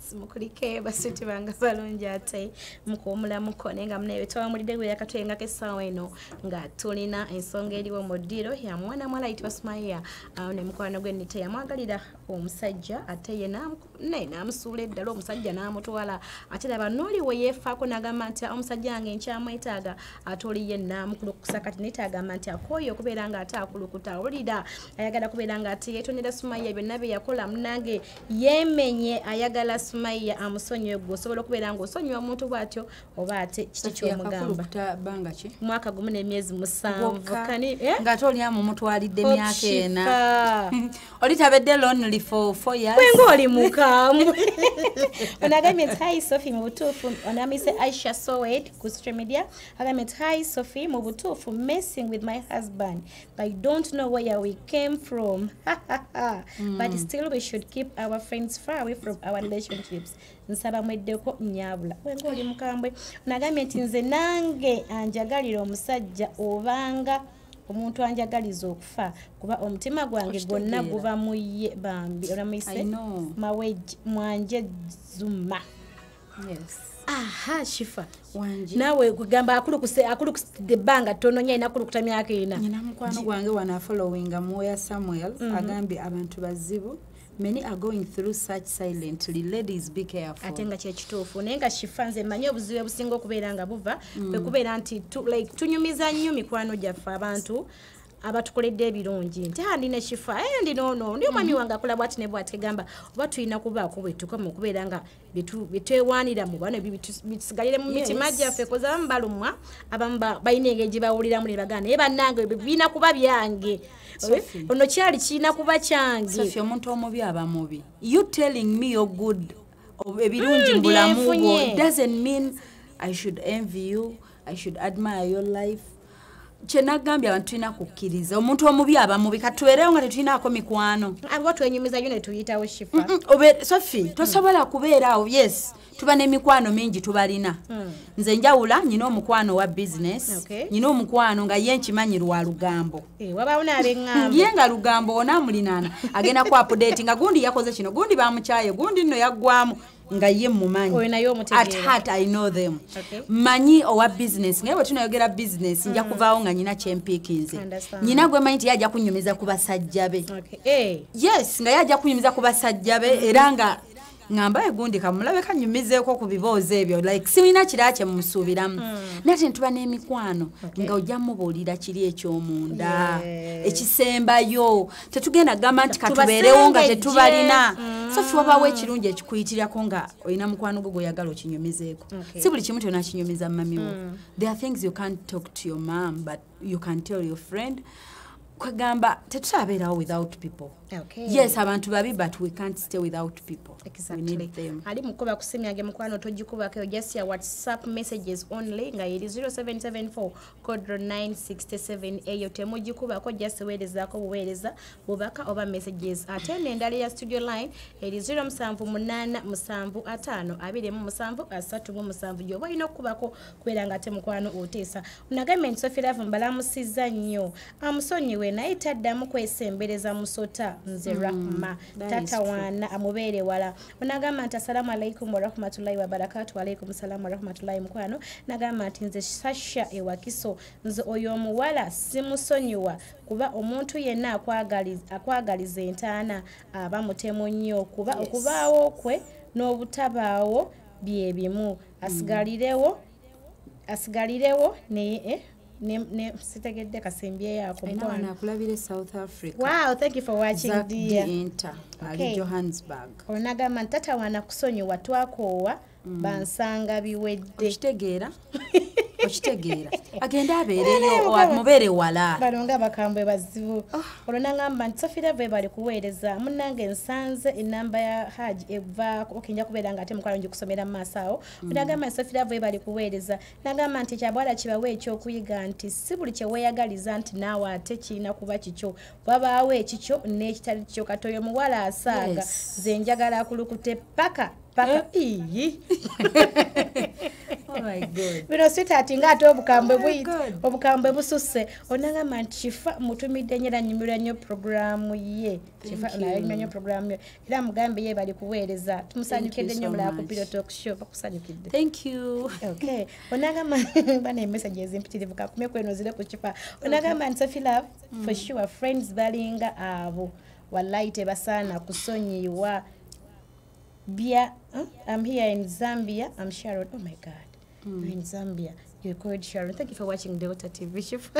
simukulike basiti banga balungi ate mukuwumula mukone nga munaye twawamulidde gwe yakatwenga k'essaawa eno nga tulina ensonga eriwo mu ddiro ya mwana mwala ayitibwa Sumaya awo ne mukwano gwe nite yamwagalira omusajja ate ye n'amusuula eddala omusajja n'amutwala ate laba n'oli we yeefaako n'agamba nti omusajja wange nkyamwetaaga ate oli ye n'amukulukusa kati nite agamba nti akooye okubeera nga ate akulukuta awulira ayagala kubeera nga ate yeetonera Sumaya byonna bye yakola munange yeemenye ayagala Sumaya amusonyiwe gwe osobola okubeera nga osonyiwa omuntu bw'atyo oba ate kiki ky'omugamba mwaka gumu n'emyezi 7 ng'ate oliamu omutwalidde emyaka ena oli tabedde lonely for 4 years kwenga oli mukambwe onagambye nti hi Sophie mu butuufu onamise Aisha Sowed ku social media agambye nti hi Sophie mu butuufu messing with my husband I don't know where we came from but still we should keep our friends far away from our relationships nsaba mweddeko nyabula kwenga oli mukambwe onagambye nti nze nange anjagalira omusajja obanga omuntu anjagaliza okufa kuba omutima gwange gwonna guba muye bambi olamise maweji mwanje zuma aha shifa wanje nawe kugamba akulukusidde ebbanga ttono nnyo alina kulukuta myaka ena nyina mukwano gwange wana following Moya Samuel agambye abantu bazibu many are going through such silently ladies be careful atenga kye kituufu naye nga shifanze manye obuzibu obusinga okubeera nga buva kwe kubeera nti tunyumiza nnyo mikwano gyaffe abantu abatukoledde ebirungi nti ndina shifa ndi nono ndi omwami wange akola bwati ne bwati gamba oba tulina kubaako bwe tukoma okubeera nga bitwewaanira mu bano bitusigalire mu mitima gyaffe koza abamu balumwa abamu balina engeri gye bawuliramu ne bagana naye bannange birina kuba byange ono kyali kirina kuba kyange Sophie omuntu omubi aba mubi you telling me you're good ebirungi mbulamu bwo doesn't mean I should envy you I should admire your life chenagambye abantu tulina kukkiriza omuntu omubi aba mubi katuwerewo nga tetulinaako mikwano abo twenyumiza nnyo ne tuyitawo shifa Sophie tosobola kubeeraawo yes tuba n'emikwano mingi tubalina nze njawula nyina omukwano wa business nyina omukwano nga ye nkimanyi lwa lugambo wabaawo n'ab'eŋŋambo ye nga lugambo ona mulinaana agenda ku update nga gundi yakoze kino gundi bamukyaye gundi nno yaggwamu nga ye mumanyi at heart I know them manyi owa business ngaye bwe tunayogera business nja kuvaawo nga nyina kyempiikinze nyina gwe manyi nti yajja kunyumiza ku basajja be yes nga yajja kunyumiza ku basajja be era nga ngamba egundi kamulabe kanyumizeeko ku biboozi ebyo like sirina kirake mumusuubiramu nate ntuba n'emikwano nga ojja mubuulira kiri ekyomunda ekisembayo tetugenda gamba nti katubeerewo nga tetubalina Sophie wabaawo ekirungi ekikuyitirako nga olina mukwano gwe gw'oyagala okinyumizeeko si buli kimu tyona kinyumiza mami wo there are things you can't talk to your mom but you can tell your friend kwegamba tetutabeerawo without people yes abantu babi but we can't stay without people we need them ali mukuba kusimu yange mukwano tojikubako just ya WhatsApp messages only nga iri 0774 code 967 eyo temujikubako just weerezaako buweereza bubaka oba messages ate n'endala ya studio line eri 0787552737 gyoba olina okukubako kubeera nga ate mukwano oteesa unagambye nti Sophie Love mbalamusizza nnyo amusonyiwe naye taddamu kwesembereza musota nze Rahma tata wana amubeere wala onagamba nti assalamu alaikum wa rahmatullahi wa barakatuh wa alaikum salam wa rahmatullahi mukwano nagamba nti nze Sasha ewakiso nze oyo omuwala simusonyiwa kuba omuntu yenna akwagaliza entaana aba mutemu nnyo kuba okubaawo kwe n'obutabaawo bye bimu asigalirewo ne sitegedde kasembye yako mwana akulabire South Africa wow thank you for watching dear ali Johannesburg onagamba ntata wana kusonyiwa twakoowa bansanga biwedde okitegeera agenda abeereyo mubeere wala balonga bakambwe bazibu olonagamba nti Sophie Love bali kuweereza munnange nsanze enamba ya Haji evaako okinja kubeera nga ate mukwano ngikusomera mu maaso awo onagamba nti Sophie Love bali kuweereza nagamba nti kyabwala kibawe ekyokuyiga nti si buli kye weeyagaliza nti naawe ate kirina kuba kikyo wabaawo ekikyo n'ekitali kikyo katoyo muwala asaaga nze njagala akulukute paka iyi my God. Bino sweetheart ngate obukambwe bususse. Onanga nti Chifa mutumidde nyera nyumira nnyo programu ye. Chifa nayo nnyo programu ye. Era mugambe ye bali kuweereza. Tumusanyukidde nnyo mulala ku Pillow Talk Show bakusanyukidde. Thank you. Okay. Onanga bana messages empitirivu kakumye kweno zile ku Chifa. Onanga nti Sophie Love for sure friends balinga abo. Wallahi tebasana kusonyiwa. I'm here in Zambia. I'm Sharon. Oh my God. You're in Zambia. You're called Sharon. Thank you for watching Delta TV.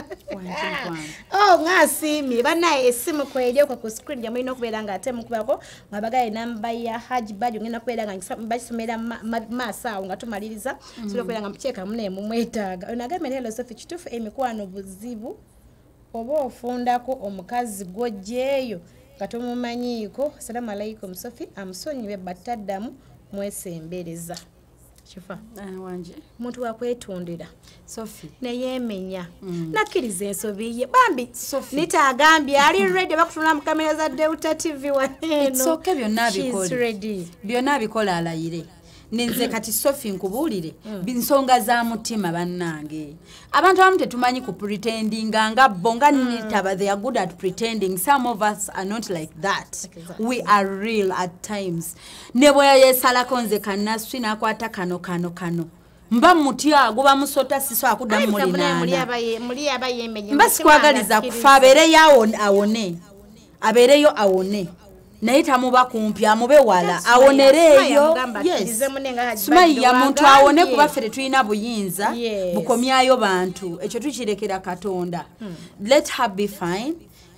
Oh, ngasimi. Bana esimu kwelio kwa screen ya mwino kubelanga ate mukubako ngabaga namba ya Haji Badge ngena kubelanga basomera masa ngatumaliriza silo kubelanga mcheka mune mumwetaga. Onagame hello Sophie kitufu emikwano buzibu oba ofundako omukazi gojeyo katomumanyiko. Assalamu alaikum Sophie amusonyiwe bataddamu mwesembereza. Chifa wanje muntu wakwetondera Sophie neyemenya nakiriza ensobi ye bambi nitagambye ali ready bakutula mu kamera za Delta TV waneno. It's okay byonna bikola alayire. Ninze kati Sophie nkubulire binsonga za mutima bannange. Abantu abamu tetumanyi ku pretending nga bonga nitaba they are good at pretending. Some of us are not like that. We are real at times. Nebo ya yesalako nze kanaswi nakwata kano. Mba mutya guba musota siso akuddamu mulinana. Muli abayemenya. Mbasi kwagaliza kufa abereyo awone. Abereyo awone. Naita muba kumpi amube wala awonereyo. Yes. Sumaiya muntu awone kuba fere tuina buyinza bukomyayo bantu ekyo tukirekera Katonda. Let her be fine.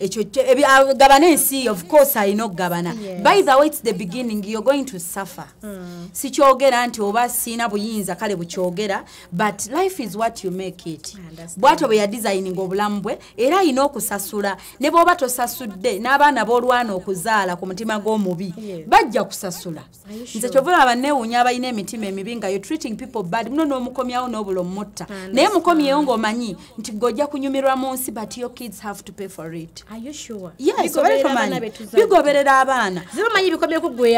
Governance, of course, I know governor. Yes. By the way, it's the beginning. You're going to suffer. Si kyogera anti oba sina buyinza kale bukyogera, but life is what you make it. Bwato bwe ya designing obulamu bwe era ino okusasula ne bwoba tosasudde n'abaana b'olwana okuzaala ku mutima gw'omubi bajja kusasula. Nze kyovula abanneewuunya abalina emitima emibi nga you're treating people bad muno n'omukomyawo n'obula omutta naye mukomyeyo ng'omanyi nti gojja kunyumirwa mu nsi but your kids have to pay for it. Are you sure? Yes, bigoberera abaana. Zibamanyi bikomye kugweya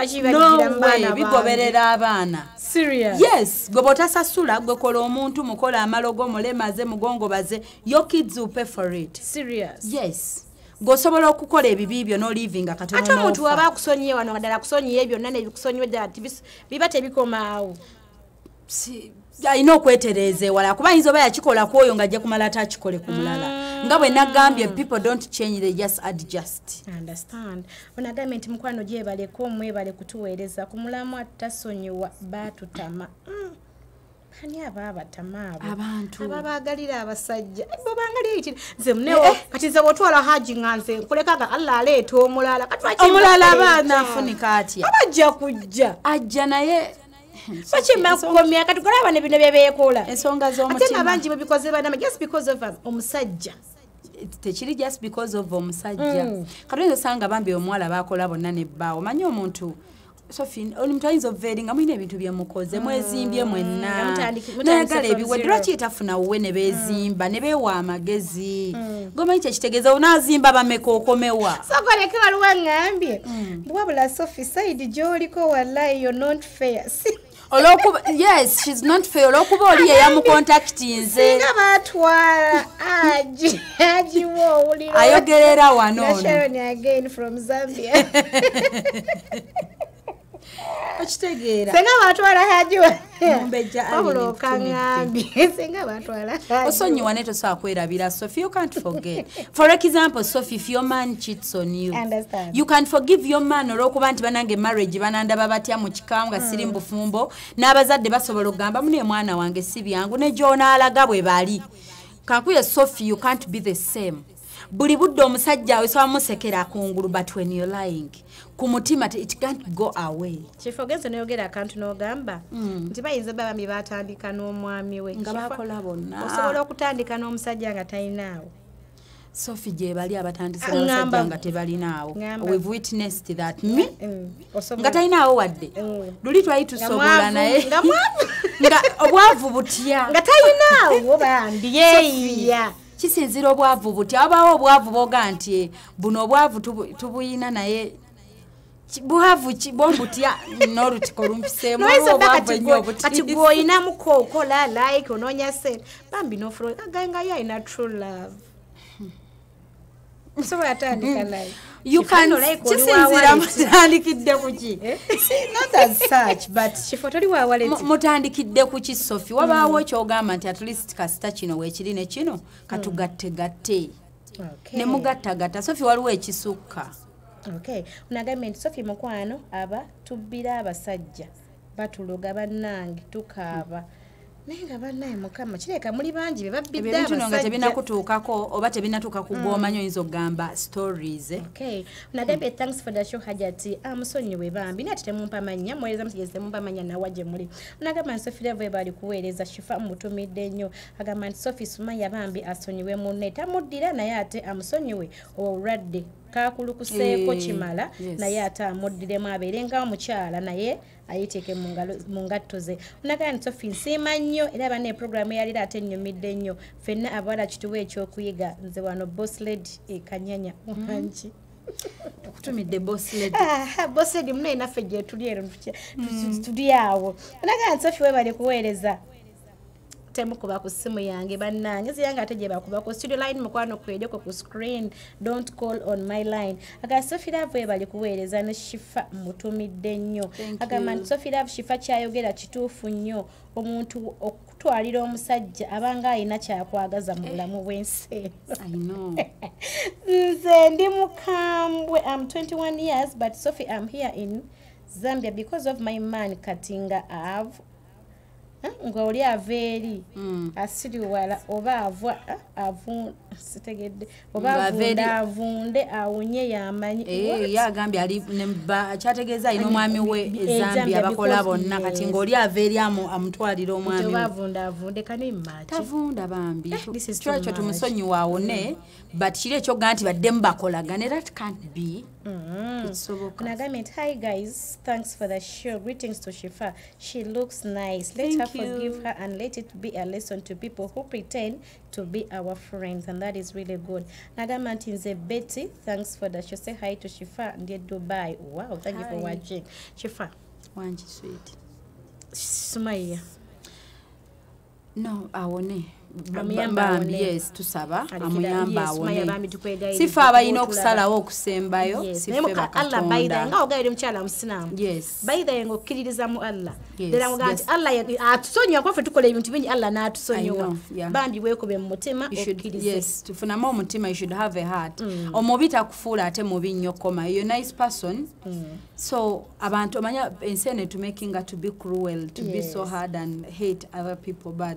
bigoberera abaana. Serious? Yes, gobota sasula gwe kola omuntu mukola amalogo mulemaze mugongo baze. Your kids will pay for it. Serious? Yes. Gosobola okukola ebibibyo no living akatono. Ate omuntu aba kusonyiye wano ngadala kusonyiye ebyo nane bikusonyiwe ddala bibate bikomaawo. Alina okwetereze wala kuba yinza oba yakikola kwoyo ng'ajja kumala atakikole ku mulala. Nga bwe nagambye people don't change, they just adjust. I understand. Onagambye nti mukwano gyebaleko mwebale kutuweereza ku mulamu atasonyiwa batutama. Hani ababatama abo abantu ababagalira abasajja bobangalira ekiti nze mnewo kati nze bwotwala Haji nganze nkulekaga Allah aleeta omulala katwaki omulala abaana afunika atya abajja kujja ajja naye Bachimba kukomya katukola bane bino byebekola ensonga z'omutima ate abanji bikoze bana just because of omusajja tekiri just because of omusajja katwenzo sanga bambi omwala bakola bonna ne bawo manyi omuntu Sophie omuntu ayinza obveringa mwine ebintu byemukoze mwezimbye mwenna nayagala ebiwedde lwaki etafuna wuwe ne beezimba ne beewa amagezi gomanyi kyekitegeeza onazimba bameka okomewa sokoleke waliwo ngambye wabula Sophie side gy'oliko wallahi you're not fair Olokuba yes she's not fair olokuba oli yamucontactinze singa batwala aji wo uliro ayogerera wano Sharon again from Zambia Ochitegeera senga batwala hajiwa mumbeja abulo kangambi senga batwala osonyiwa neto saa kwerabira Sophie you can't forget for example Sophie if your man cheats on you you can forgive your man olwokuba nti banange marriage banandaba batya mu kikanga siri mbufumbo n'abazadde basobola okugamba mune mwana wange si byangu ne jona alaga bwe bali kakuye Sophie you can't be the same buli budde omusajja awe sawa musekera kungulu but when you're lying kumutima it can't go away chifogenze neyogera akantu n'ogamba nti bayinza baba batandika n'omwami we nga bakola bonna osobola okutandika n'omusajja nga talinaawo Sophie gye bali abatandise n'abasajja nga tebalinaawo we've witnessed that nga talinaawo wadde luli twali tusobola naye nga obwavu butya nga talinaawo bambi yeeya kisinzira obwavu butya abaawo obwavu boga nti buno obwavu tubuyina naye buhavu bombutya n'olutiko lumpisemu kati gw'olinamuko okola like onoonya sente bambi n'ofula aganga ye alina true love osobola atandika live kisinzira mutandikidde kuki not as such but kifo toli wawaleti mutandikidde kuki Sophie wabaawo kyogamba nti at least kasita kino weekiri ne kino katugattegatte ne mugattagatta Sophie waliwo ekisukka. Okay, unagambye nti Sophie mukwano aba tubbira abasajja batuloga bannange tukaaba naye nga bannaye mukama kireka muli bangi be babbidde abasajja nga tebinakutuukako oba tebinatuuka kugw'omanyi oyinza okugamba stories. Okay, unagambye thanks for the show Hajati amusonyiwe bambi naye temumpa mannya muweereza musigeze temumpa mannya nawa gye muli. Unagamba nti Sophie Level bali kuweereza Shifa mutumidde nnyo agamba nti Sophie Sumaya bambi asonyiwe munne tamuddira naye ate amusonyiwe obulwadde kakulukuseeko kimala naye ate amuddiremu abeerenga omukyala naye ayiteeke mu ngatto ze. Unagamba nti Sophie nsiima nnyo era banne programu eyalira ate nnyumidde nnyo ffenna abawala kituwe ekyokuyiga nze wano boss lady ekanyanya wangi tukutumidde boss lady boss lady munaye naffe gye tuli ero tuli awo. Unagamba nti Sophie webali kuweereza temukuba ku simu yange bannange ziyanga ate gye bakuba ku studio line mukwano kwedeko ku screen don't call on my line aga Sophie Love bali kuweereza ne Shifa mutumidde nnyo agamba nti Sophie Love Shifa kyayogera kituufu nnyo omuntu okutwalira omusajja abanga alina kyakwagaza mu bulamu bw'ensi. Nze ndi mukambwe I'm 21 years but Sophie I'm here in Zambia because of my man Katinga nga oli aveeri asiriwala oba sitegedde oba avunde awunye yamanyi yagambye ali kyategeeza alina omwami we ezambia bakola bonna kati ng'oli aveeri amutwalira omwami avunde kanimaki tavunda bambi kyekyo tumusonyiwa awone but kiri ekyogaa nti baddemu bakolagane that can't be. Nagament, hi guys, thanks for the show. Greetings to Shifa. She looks nice. Let her forgive her and let it be a lesson to people who pretend to be our friends, and that is really good. Nagament Nze Betty, thanks for the show. Say hi to Shifa and Dubai. Wow, thank you for watching. Shifa. Wanji sweet. Sumaya. No, awone. Bambi yes tusaba amuyamba awone sifa abayina okusalawo okusembayo sifa bakatonda Allah baida nga ogaire mchala musinamu baida yengo kiririza mu Allah dera muganti Allah atusonyiwa kwa fe tukola ebintu bingi Allah na atusonyiwa bambi wekobe mu mutima okirize yes tufuna mu mutima you should have a heart omubita kufuula ate mubi nnyo koma you nice person so abantu amanya ensene to making to be cruel to be so hard and hate other people but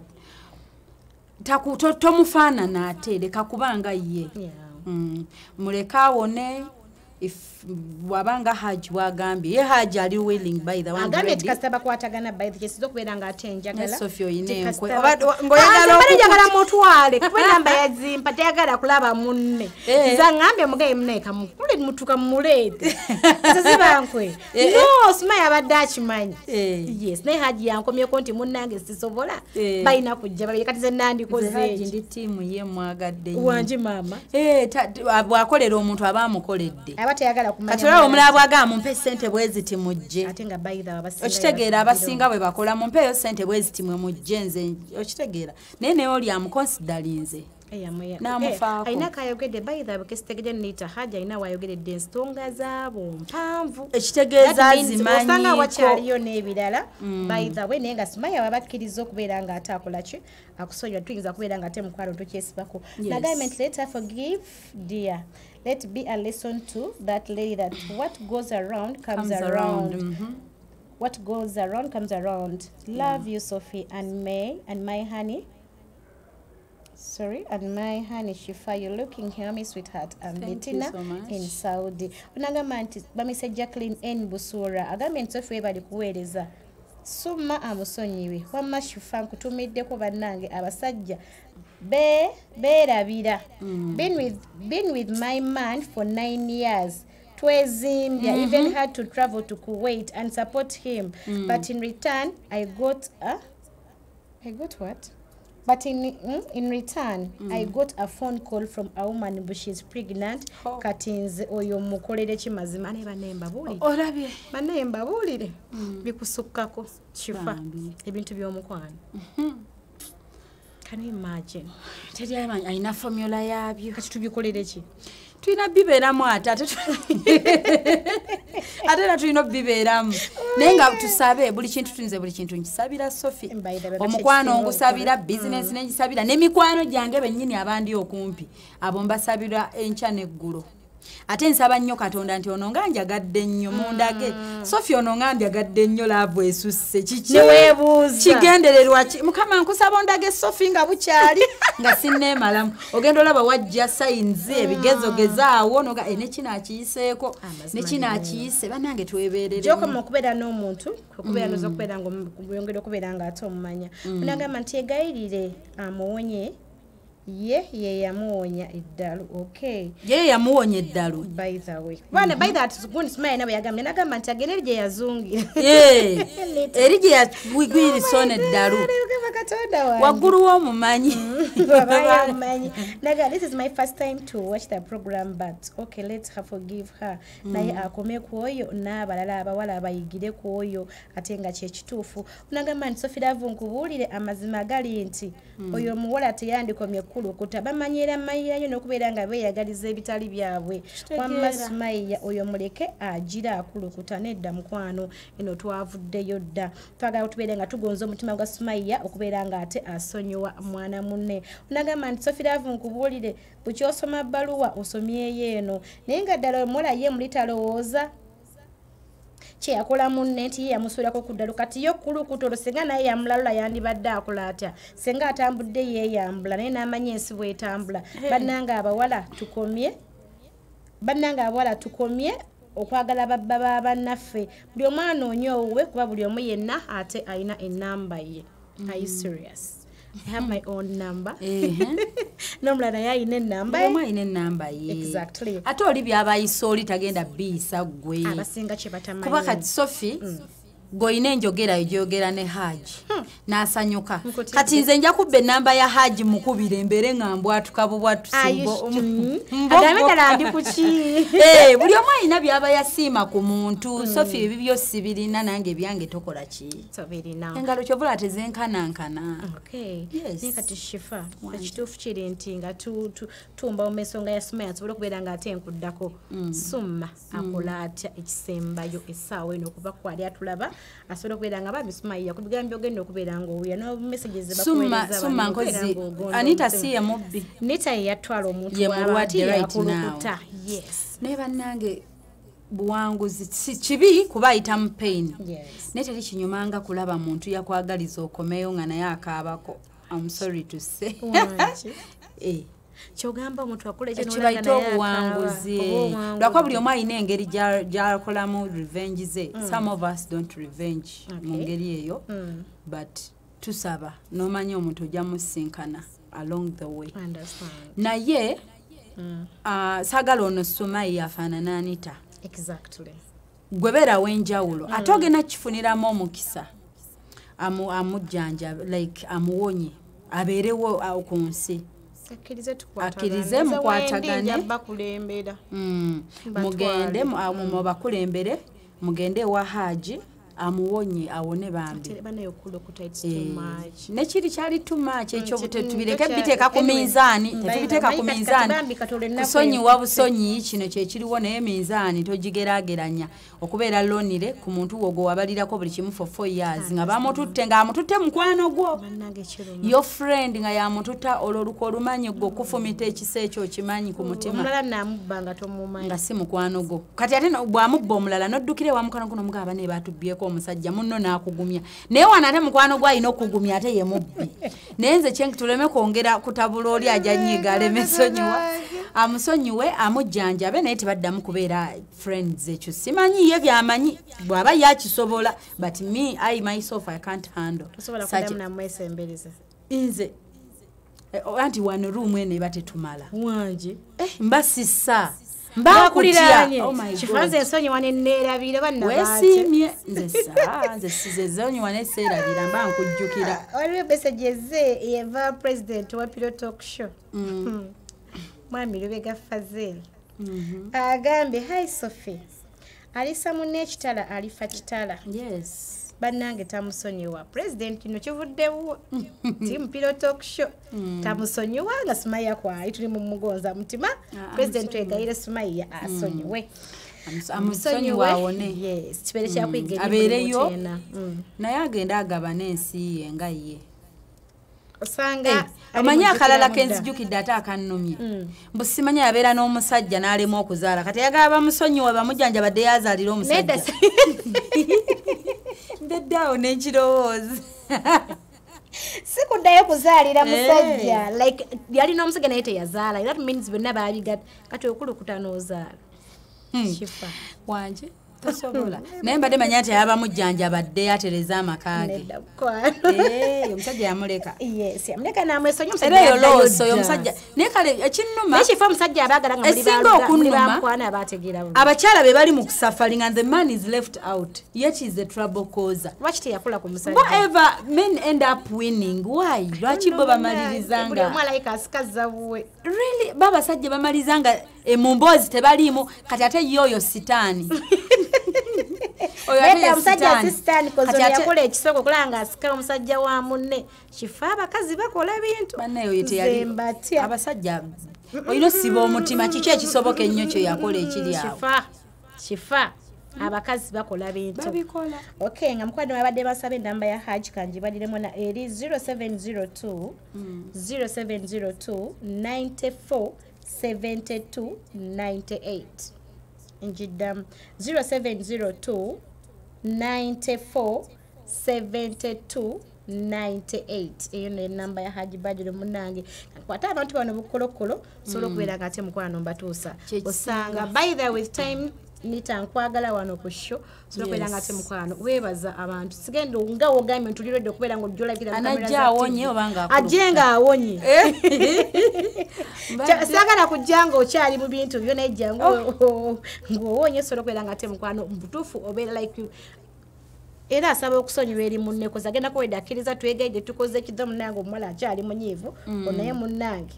tomufaanana ate leka kubanga ye muleka awone if wabanga Haji wagambye ye Haji ali willing by the one agambye tikasaba kwatagana by the case zokubera nga atenjagala Sophie oyine ngoyagala mutwale kubera namba yazimpa tayagala kulaba munne zangambe mugaye muneka mukule mutuka mulete zibankwe no Sumaya abadde akimanyi yes ne Haji yankomye konti munnange sisobola bayina kujja babiri kati ze nandi koze ndi team ye mwagadde nnyo wanji mama bwakolera omuntu abamukoledde teyagala kumanya katulawo omulabo agamu mpe sente bweziti mujje atenga baida abasinga okitegeera abasinga bwe bakola mumpe yo sente bweziti mwe mujje nze okitegeera naye oli amuconsidarinze namufaako aina kayogedde baida bwekisitegedde nita Haji aina wayogedde ensonga zaabo mpanvu ekitegeeza zimanyi osanga wakyaliyo n'ebirala baida we naye nga Sumaya wabakkiriza okubeera nga atakola ki akusonyiwa tuyinza kubeera nga ate mukwalo tokyesibako nagament let her forgive dear. Let be a lesson to that lady that what goes around comes around. What goes around comes around. Love you, Sophie, and my honey. Sorry, and my honey Shifa. You're looking here, sweetheart. And Bettina in Saudi. Unagamant, Bamise Jacqueline N. Busura. Agament Sophie bali kuweereza. Summa amusonyiwe. Wamma Shifa nkutumiddeko bannange abasajja. Berabira. Been with my man for 9 years. Twezimbia even had to travel to Kuwait and support him. But in return, I got what? But in return, I got a phone call from a woman who she's pregnant. Katinze oyo mukolere chimazima ne banemba buli. Olabye. Banemba bulire. Bikusukkako chifa ebintu by'omukwano. Can you imagine? Teri ayina formula yabyo. Kati tubikolere ki? Tuina biberamu ate tulina biberamu nenga tusabe buli kintu tunze buli kintu nkisabira Sophie omukwano ngusabira business nengisabira nemikwano gyange bennyini abandi okumpi abo mbasabira encha neggulo ate nsaba nnyo Katonda nti ono nganjagadde nnyo mundage Sophie ono nganjagadde nnyo laavu esusse kiki newebuuza kigendererwa mukama nkusaba ondage Sophie nga bukyali nga sinneemalamu ogenda olaba wajja signs ebigezogezaawo noga nekinakiyiseeko nekinakiyise bannange twebeerere gyokoma okubeera n'omuntu okubeera noza okubeera ng'oyongera okubeera ng'ate omumanya onagamba nti egayirire amuwonye ye yamuwonya eddalu okay ye yamuwonya eddalu by the way bana by that gundi smile nawe yagambye nagamba nti agene lije yazungira eri gye yagwira sone eddalu waggulu w'omumanyi naga this is my first time to watch the program but okay let's forgive her naye akome ku oyo n'abalala abawala abayigire ku oyo ate nga kyekituufu nagamba nti Sophie Love nkubuulire amazima gali nti oyo muwala teyandikomye kulukuta bamanyira mayirayo n'okubeera nga beeyagaliza ebitali byabwe wamma Sumaya oyo muleke agira akulukuta nedda mukwano eno twavuddeyo dda twagala tubeere nga tugonza omutima gwa Sumaya okubeera nga ate asonyiwa mwana munne onagamba nti Sophie Love nkubuulire bukyosoma bbaluwa osomyeyo eno naye nga ddala omuwala ye muli talowooza kyeyakola munne nti ye yamusuulako ku ddalo kati yo kulukuto senga naye yamulalola yandibadde akola atya senga atambudde yeeyambula naye n'amanya ensi bw'etambula bannanga abawala tukomye okwagala babba babannaffe buli omu anoonya owuwe kuba buli omu yenna ate alina ennamba ye are you serious? I have my own number. Nomulala yayina ennamba ye. Omwana ennamba ye. Exactly. Ate oli byabayisa oli tagenda biisa gwe. Abasinga kye batamanyi. Kuba kati Sophie goyina enjogera egyogera ne Haji n'asanyuka kati nze nja kubba ennamba ya Haji mukubire embeere nga mbwatuka bubwatusimbo agamedala ndi kuki buli omu alina byaba yasiima ku muntu Sophie ebibyo sibirina nange ebyange tokola ki engalo kyovula tezenkanankana kati shifa ekituufu kiri nti nga tumba mu ensonga ya Sumaya asobole okubeera nga ate enkuddako Summa akola atya ekisembayo essaawa eno okuva kwali atulaba asobola okubeera nga bambi Sumaya kubigambye ogenda okubeera ng'owuya no messages bakuweereza Summa nkozi Anita si ye mubbi Nita ye yatwala omuntu w'abati yakulukuta yes naye bannange buwanguzi si kibi kuba ayita mu pain naye teri kinyumanga kulaba muntu yakwagaliza okomeyo nga naye akaabako I'm sorry to say kyogamba omuntu akula kye kibaita obuwanguzi lwakwa buli omu alina engeri gy'akolamu revenge ze some of us don't revenge mu ngeri eyo but tusaba n'omanya omuntu ojja musinkana along the way naye saagala ono Sumaya afaanana Anita gwe beerawo enjawulo ate ogenda kifuniramu omukisa amujjanja like amuwonye abeerewo ku nsi akkirize mukwatagane mugende mubakulembere mugende ewa Haji amuwonye awone bambi nekiri kyali tumaaki ekyo tubireke biteeka ku minzaani tetubiteeka ku minzaani kusonyiwa busonyi kino kyekiriwo naye minzaani togigeraageranya okubeera lonire ku muntu wo gwe wabalirako buli kimu for 4 years nga bamututte ng'amututte mukwano gwo yo friend nga yamututta olwoluko olumanyi gwe okufumita ekisa ekyo okimanyi ku mutima nga si mukwano gwo kati ate bwamubba omulala noddukire wa mukwano guno mugaba ne batubyeko omusajja munno n'akugumya naye wana ate mukwano gwa alina okugumya ate ye mubbi naye nze kyenki tuleme kwongera kutabula oli ajja nyiga aleme amusonyiwe amujjanjabe naye tebaddamu kubeera friends ekyo simanyi ye byamanyi bw'aba yakisobola but me I myself I can't handle nze anti wano room eno eba tetumala wanje mbasisa mbakuliranye kifanze ensonyi wane neerabire banna wesimye nze sizezonyi wane seerabira mba nkujjukira waliwo message ze yeva president wa Pillow Talk Show mwami Lubega Fazil agambye hi Sophie alisa munne ekitala alifa kitala yes bannange tamusonyiwa president kino kivuddewo team Pillow Talk Show tamusonyiwa nga Sumaya kwali tuli mu mugonza mutima president wegayire Sumaya asonyiwe amusonyiwa awone yes kibere kyakwiga abeereyo naye agenda agaba n'ensi ye nga ye osanga amanya akalala kenzijukidde ate akannumye mbu simanya yabeera n'omusajja n'alema okuzaala kati yagaba musonyiwa bamujjanja badde yazaalira omusajja ndeddaawo n'ekirowoozi sikuddayo kuzaalira musajja like yali n'omusajja naye teyazaala that means bonna baabigatta kati okulukuta n'ozaala kifa wanje tosobola naye mbadde manya nti ayabamujjanja badde atereza amakaage omusajja yamuleka yamuleka namwesonyi era eyo looso omusajja naye kale ekinnuma ekifo omusajja abaagala nga esinga okunnuma abategeera abakyala be bali mu kusafalinga and the man is left out yet is the trouble causer lwaki teyakula ku musajja whatever men end up winning why lwaki bo bamalirizanga omwalayika asikaza buwe really babasajja bamalizanga emumboozi tebaliimu kati ate yoyo sitaani Leta omusajja assistant kozo yakola ekisoko okulanga asika omusajja wa munne kifa abakazi bakola bintu bannayo yeteyali abasajja oyino siba omutima kiki ekisoboka ennyo kye yakola ekiri awo kifa abakazi bakola bintu babikola okay nga mukwano abadde basaba enamba ya Hajj kanji baliremo na eri 0702 94 72 98 njidam 0702 94 72 98 eyo ne namba ya Haji Badru munange kwata abantu bano bukolokolo solo kubeera ngate mukwano mbatuusa osanga by the with time nitankwagala wano ku show solo kubeera ngate mukwano webaza abantu sigendo nga wogambye ntulirode okubeera ngo jjola kira kamera anajja awonye obanga ajenga awonye sagala kujjanga okyali mu bintu byo nejja ng'owonye solo kubeera ngate mukwano mbutuufu obeera like you era asaba okusonyiwa eri munne koza agenda kuwedde akkiriza twegaide tukoze ekiddo munnange omuwala akyali munyiivu onaye munnange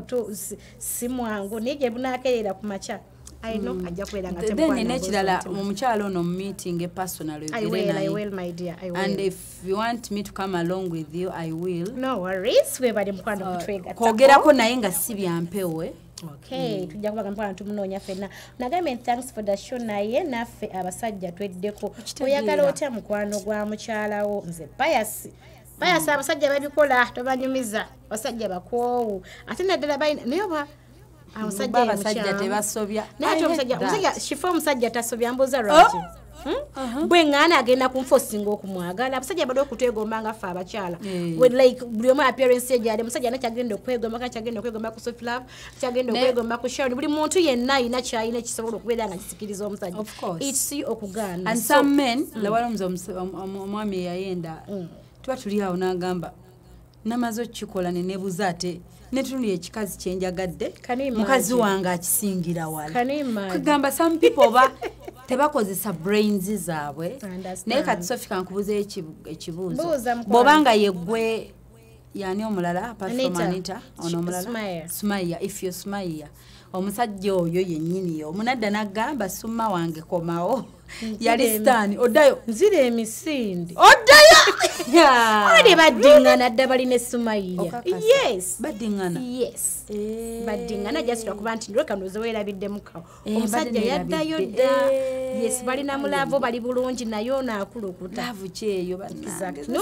si mwangu naye gye bunaakeerera ku makya ayino ajja kubeera nga then nekirala omukyalo ono mu meeting personal I will my dear I will and if you want me to come along with you I will no worries we bali mukwano kutwega kwogerako naye nga si byampewe okay tujja kubaga mpana tumunoonya fenna nagambe thanks for the show naye naffe abasajja tweddeko oyagala otya mukwano gwa mukyalawo nze payasi abasajja babikola tobanyumiza abasajja bakoowu ate naddala balina naye oba abasajja tebasobya naye omusajja shifa omusajja tasobya mbuuza lwaki bwe ngana agenda kunfosinga okumwagala abasajja bado okutwegomba nga ffe abakyala like buli omu appearance ye gyali omusajja nakyagenda okwegomba kandi kyagenda okwegomba ku Sophie Love kyagenda okwegomba ku Sharon buli muntu yenna ayina kyayina ekisobola okubeera nga kisikiriza omusajja it's okugaana and some men lawalamuza omwami eyayenda tuba tuli awo n'agamba namaze okukikola neneebuza ate netunulira ekikazi kyenjagadde mukazi wange akisingira wala kagamba some people oba tebakozesa brains zaabwe naye kati Sophie kankubuza ekibuuzo bw'obanga yeggwe yani omulala apart from Anita ono omulala Sumaya if you Sumaya omusajja oyo yennyini omunadda n'agamba summa wange komawo yali sitaani oddayo nzira emisindi oddayo odi baddingana dda balina Sumaya yes baddingana yes baddingana just okuba nti ndweka ndoze weerabiddemukawo omusajja yaddayo dda yes balina mulaavo bali bulungi naye onaakulukuta laavu kyeyo bannange no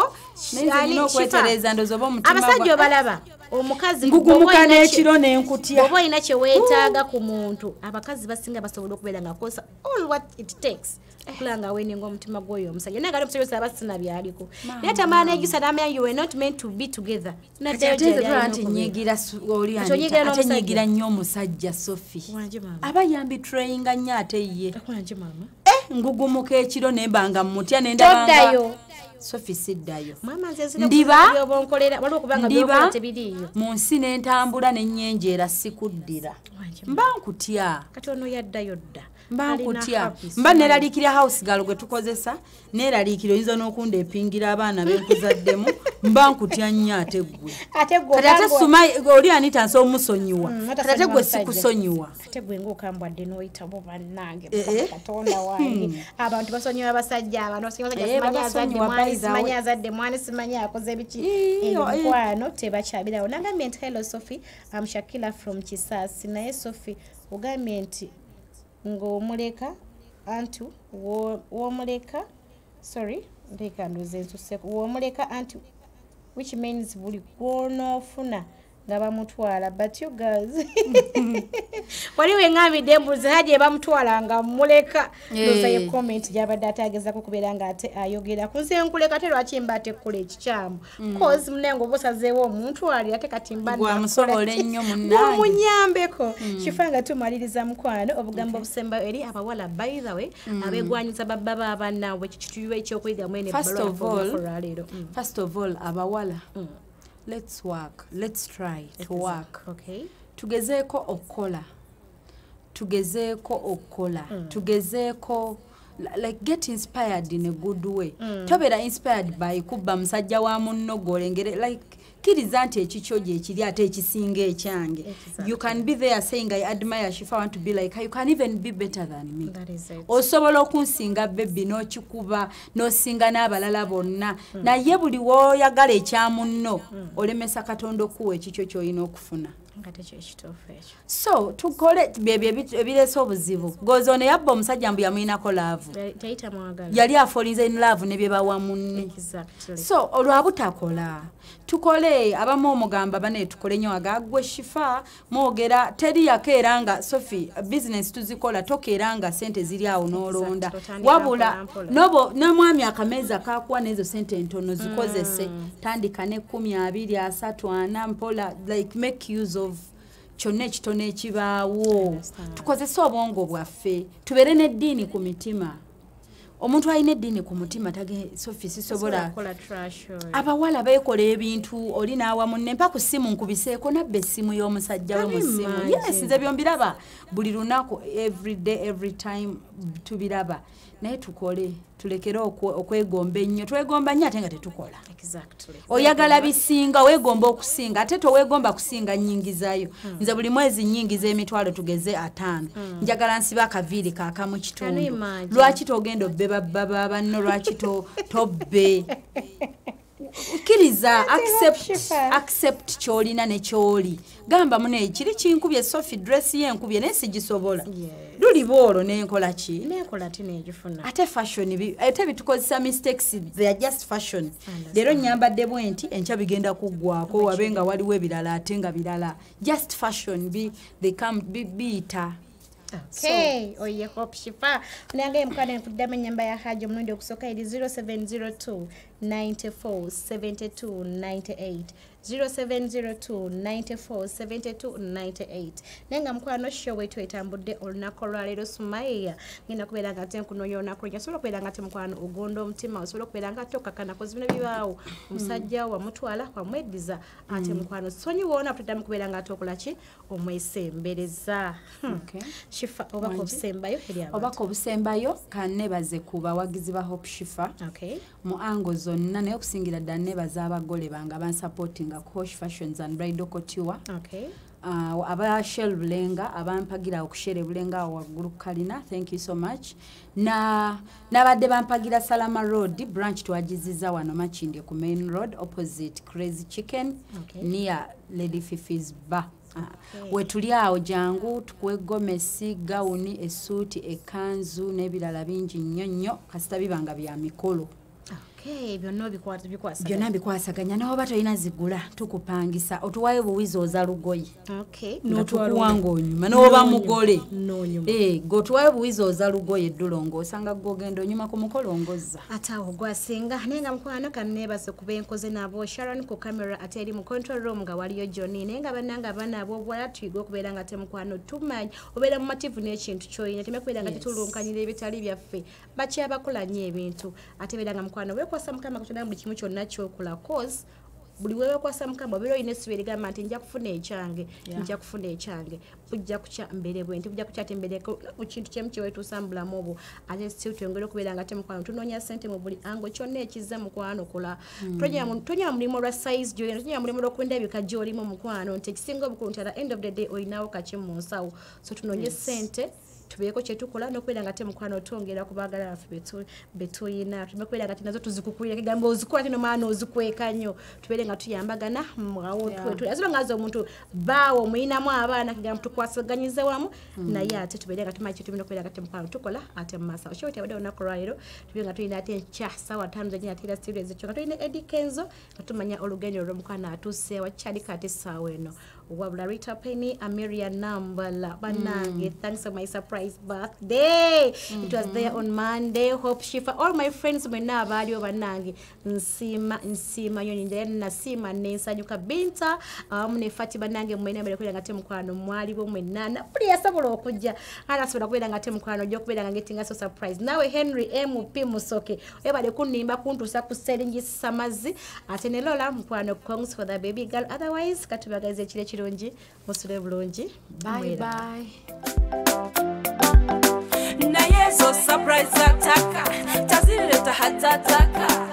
okwetereza ndoze oba omutima abasajja obalaba omukazi ngugumuka n'ekiro n'enkutya oba olina kye weetaaga ku muntu abakazi basinga basobola okubeera nga kosa all what it takes kulanga weninga omutima gwoyo omusajja naye gali omusajja osaba sina byaliko naye tamala negisa namanya you were not meant to be together nyigira nnyo omusajja Sophie aba yambitrayinga nnyo ate ye ngugumuka ekiro nembanga mutya nendabanga Sophie siddayo ndiba mu nsi n'entambula n'ennyenjeera sikuddira mba nkutya kati ono yaddayo dda mba nkutya mba neraliikira house girl gwe tukozesa neraliikira oyinza n'okundepingira abaana benkuzaddemu mba nkutya nnyo ate ggwe ate suma oli anita nsi omusonyiwa ate gwe sikusonyiwa ate gwe ng'okambwadde n'oyitabo bannange katonda wange abantu basonyiwa abasajja abantu simanyi azadde mwani simanyi akoze ebiki enkwano tebakyabirawo nagambye nti hello Sophie am Shakila from Kisaasi naye Sophie ogambye nti ng'omuleka antu w'omuleka sorry ndeka ndoze nsuseko w'omuleka antu which means buli kwonoofuna nga bamutwala but you girls waliwe ngambidde embuzi haje bamutwala nga muleka ndoza ye comment gyabadde atagezako kubeera nga ate ayogera kunze nkuleka te lwaki mba tekkola ekikyamu cause mnengo obusazeewo omuntu ali ate kati mba amusobola ennyo munnange munyambeko kifanga tumaliriza mukwano obugambo obusemba eri abawala by the way abegwanyiza babba babannaabwe kikituyiwa ekyokuyiga mwene first of all abawala let's work. Let's try to work. Okay. Tugezeko okola. Tugezeko like get inspired in a good way. Tobera inspired by kuba musajja wa munno golengere like kiriza nti ekichoje ekiri ate ekisinga ekyange. You can be there saying I admire Shifa, I want to be like her. You can even be better than me. That is it. Osobola okunsinga baby no kikuba no singa n'abalala bonna. Na ye buli woyagala ekyamunno olemesa Katonda kuwe ekikyo ky'olina okufuna. So tukole bebe ebiresa obuzibu gozone yabba omusajja mbu yamuyinako laavu yali afolinze in love ne byebawa munne so olwabutakola tukole abamu omugamba bane tukole nnyo agagwe Shifa mwogera teri yakeera nga Sophie business tuzikola tokeera nga sente ziri awo n'olonda wabula nobo n'omwami akameza kakuwa n'ezo sente ntono zikozese tandika ne 10 20 30 40 mpola like make use of kyonna ekitono ekibaawo tukozese obwongo bwaffe tubeere n'eddiini ku mitima omuntu alina eddiini ku mutima tage Sophie sisobola abawala beekola ebintu oli naawa munne mpa ku ssimu nkubiseeko nabba essimu y'omusajja we mu ssimu yes nze byombiraba buli lunaku every day every time tubiraba naye tukole tulekere okwegomba ennyo twegomba nnyo ate nga tetukola oyagala bisinga weegomba okusinga ate toweegomba kusinga nnyingizayo nze buli mwezi nnyingiza emitwalo tugeze 5 njagala nsiba akaviiri kaakamu kitundu lwaki togenda obbe babba banno lwaki tobbe Kiriza accept kyolina ne kyoli gamba mune kiri kinkubye Sophie dress ye nkubye nesi gisobola luli bolo nenkola ki nenkola tine gifuna ate fashion ate bitukozesa mistakes they are just fashion lero nyambadde bwenti encha bigenda kuggwako wabenga waliwo ebirala ate nga birala just fashion they come bita. Okay, oye hope Shifa. Nange mkane kudama nyamba ya hajo mnundi okusoka ili 0702 94 72 98 0702 94 72 98 nenga mkwano show wetu etambudde olunaku lwaleero Sumaya ngenda kubeera nga ate nkunonya olunaku lwenya osobola okubeera nga ate mukwano ogonda omutima osobola okubeera nga ate okakana kozi bino bibaawo omusajja wamutwala wamweddiza ate mukwano sonyiwoona tutaddamu kubeera nga ate okola ki omwesembereza Shifa obako obusembayo eri abantu obako obusembayo kannebaze ku bawagizi ba Hope Shifa mu ango zonna naye okusingira ddala nebaza abagole banga bansupportinga Kosh Fashions and Bridal Couture. Aba Shell Bulenga abampagira okushare Bulenga waggulu kalina thank you so much nabadde bampagira Salama Road branch twajiziza wano Machinde ku main road opposite Crazy Chicken near Lady Fifi's bar. Wetuli awo jangu tukwegomesi gawuni esuti ekanzu n'ebirala bingi nnyo kasita bibanga bya mikolo. Byonna bikwasaganya nawo batolina zigula tukupangisa otuwayo buwizi oza lugoye notukuwanga onyuma n'oba mugole gotuwayo buwizi oza lugoye ddulongo osanga gwogenda onyuma ku mukolongoza ate awo gwasinga naye nga mukwano kanneebase kuba enkoze nabo Sharon ku camera ate eri mu control room nga waliyo Johnny naye nga bannanga abaana ab'obuwala tuyiga okubeera nga temukwano tumanyi obeera mumativu n'ekintu kyoyina teme kubeera nga tetulunkanyira ebitali byaffe bakyabakola nnyo ebintu ate beera nga mukwano kwasa mukama katonda buli kimu kyonna kyokola cause buli wewe kwasa mukama biro ine sibiri gamba nti nja kufuna echange nja kufuna echange bujja kucha mbere bwe nti bujja kucha tembere ku kintu kyemu kyewetu sambula mobo ate si twengere kubera nga temukwano tunonya sente mu buli ango kyonna ekizza mukwano kola tonya mulimo lwa size jo tonya mulimo lwa kwenda bika joli mu mukwano nti kisinga obukulu nti at the end of the day oyinawo kachi mu nsawo so tunonye sente tubeko kyetukola nokwera nga temukwano tongera kubagala afu betuyina tumekwera nga tinazo tuzikukwira kigambo ozikola tino maana ozikweka nnyo tubere nga tuyambagana mwawo twetu azira ngazo omuntu bawo muyinamu abaana kigambo tukwasaganyiza wamu naye ate tubere nga tumachi tumino kwera nga temukwano tukola ate masa osho tabada onakolwairo tubere nga tuyina ate ncha sawa 5 zenye atira series ekyo nga tuyina Eddie Kenzo katumanya olugenyo lw'omukwana atuse wachali kati sawa eno wabula Rita Penny Ameria Nambala banange thanks for my surprise birthday it was there on Monday hope Shifa all my friends mwena abali banange nsima yoni ndere nasima nensanyuka binta mune fati banange mwena mbere kwira ngate mukwano mwali bo mwenana puli yasabola okujja ana sobola kwira ngate mukwano jo kwira ngetinga so surprise nawe Henry MP Musoke ebale kunimba kuntusa ku selingi samazi atenelola mukwano kongs for the baby girl otherwise katubagaze chile chirungi musule bulungi bye bye na yeso surprise ataka tazileta hatataka